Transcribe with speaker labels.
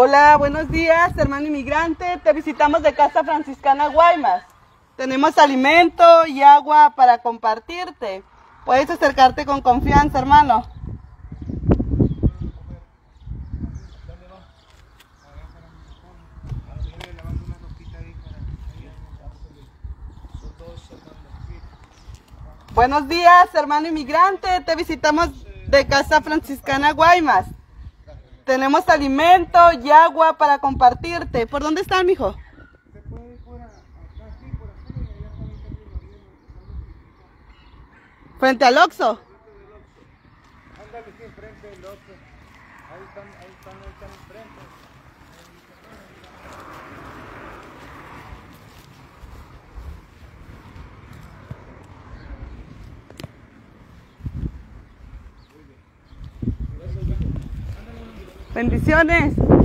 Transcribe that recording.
Speaker 1: Hola, buenos días, hermano inmigrante. Te visitamos de Casa Franciscana Guaymas. Tenemos alimento y agua para compartirte. Puedes acercarte con confianza, hermano. Buenos días, hermano inmigrante. Te visitamos de Casa Franciscana Guaymas. Tenemos alimento y agua para compartirte. ¿Por dónde están, mijo? ¿Frente al Oxxo?
Speaker 2: Ándale, sí, enfrente del Oxxo. Ahí están enfrente.
Speaker 1: Bendiciones.